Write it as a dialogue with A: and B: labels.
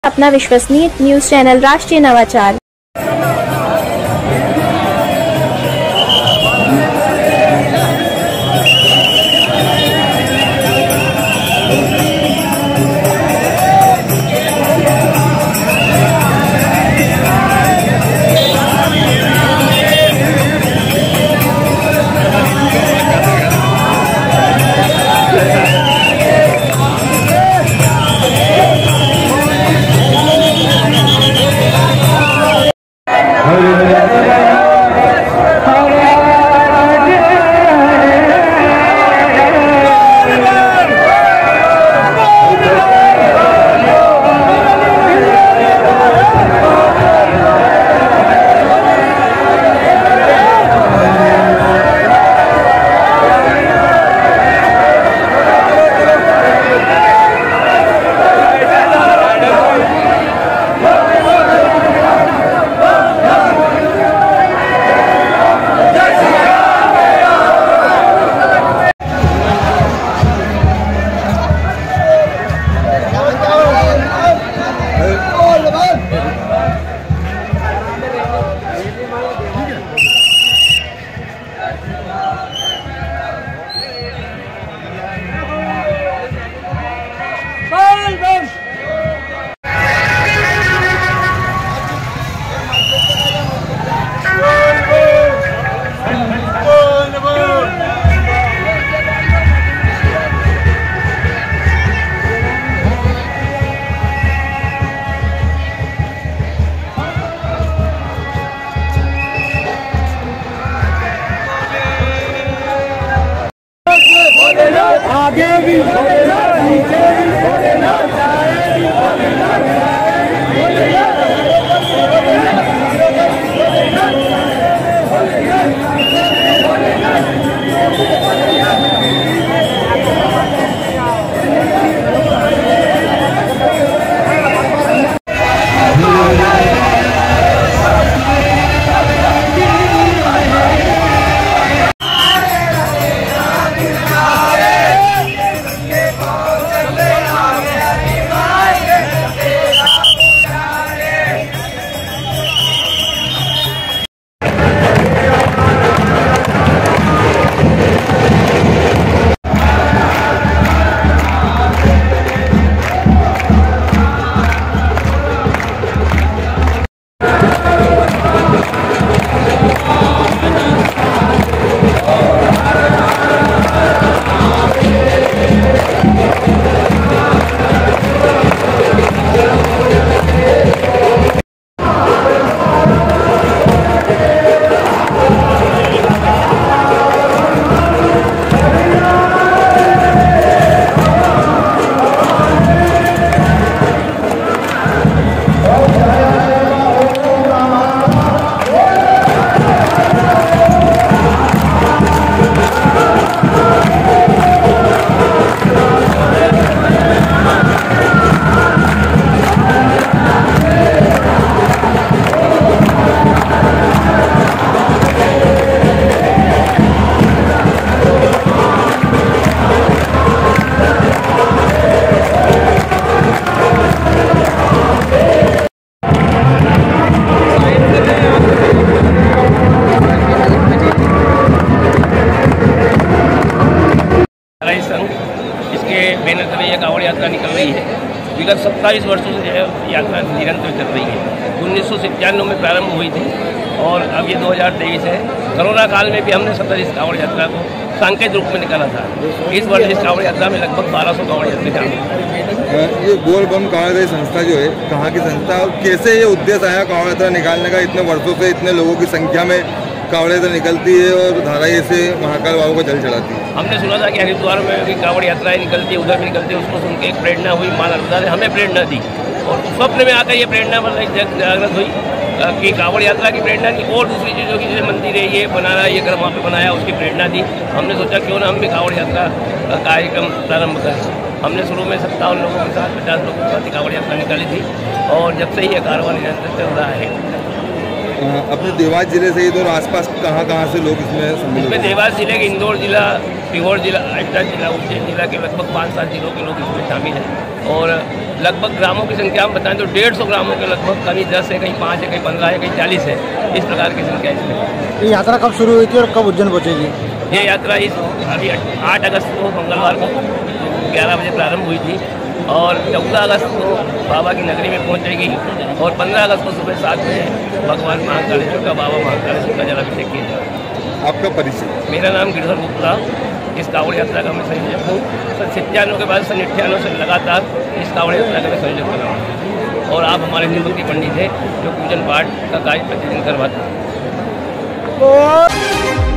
A: अपना विश्वसनीय news channel राष्ट्रीय नवाचार।
B: आगे भी भोलेनाथ, नीचे भी भोलेनाथ, दाएं भी भोलेनाथ,
C: इसके बैनर तले ये कांवड़ यात्रा निकल रही है। विगत 27 वर्षों से यात्रा निरंतर चल रही है। 1997 में प्रारंभ हुई थी और अब ये 2023 है। कोरोना काल में भी हमने 70 इस कांवड़ यात्रा को सांकेतिक रूप में निकाला था। इस वर्ष इस कांवड़ यात्रा में लगभग 1200 कांवड़ यात्री शामिल।
D: ये बोल बम कांवड़ संस्था जो है कहाँ की संस्था और कैसे ये उद्देश्य आया कांवड़ यात्रा निकालने का? इतने वर्षों से इतने लोगों की संख्या में कांवड़ यात्रा निकलती है और धाराई से महाकाल बाबा को जल चढ़ाती है।
C: हमने सुना था कि हरिद्वार में भी कांवड़ यात्राएं निकलती है, उधर भी निकलती है। उसको सुन के एक प्रेरणा हुई, माँ नर्मदा ने हमें प्रेरणा दी और स्वप्न में आकर ये प्रेरणा जागृत हुई कि कांवड़ यात्रा की प्रेरणा की और दूसरी चीज़ों की जैसे मंदिर है ये बनाना, ये घर वहाँ पे बनाया, उसकी प्रेरणा दी। हमने सोचा क्यों ना हम भी कांवड़ यात्रा का कार्यक्रम प्रारंभ करें। हमने शुरू में 57 लोगों के साथ 50 लोगों के साथ कांवड़ यात्रा निकाली थी और जब से ही ये कारवां निरंतर चल रहा है।
D: अपने देवास जिले से इधर आसपास कहाँ से लोग इसमें
C: देवास जिले के इंदौर जिला, सीहोर जिला, अयोध्या जिला, उज्जैन जिला के लगभग 5-7 जिलों के लोग इसमें शामिल हैं और लगभग ग्रामों की संख्या हम बताएं तो 150 ग्रामों के लगभग, कहीं 10 है, कहीं 5 है, कहीं 15 है, कहीं 40 है, इस प्रकार की संख्या इसमें।
E: ये यात्रा कब शुरू हुई थी और कब उज्जैन पहुँचेगी?
C: ये यात्रा इस अभी 8 अगस्त को मंगलवार को 11 बजे प्रारंभ हुई थी और 14 अगस्त को बाबा की नगरी में पहुंचेगी और 15 अगस्त को सुबह 7 बजे भगवान महाकालेश्वर का, बाबा महाकालेश्वर का जलाभिषेक किया जाएगा। आपका परिचय? मेरा नाम गिरधर गुप्ता, इस कांवड़ यात्रा का मैं संयोजक हूँ। सन 97 के बाद सन 98 से लगातार इस कांवड़ यात्रा का मैं संयोजक बना हूँ और आप हमारे हिंदू भक्ति पंडित हैं जो पूजन पाठ का कार्य प्रतिदिन करवाते हैं।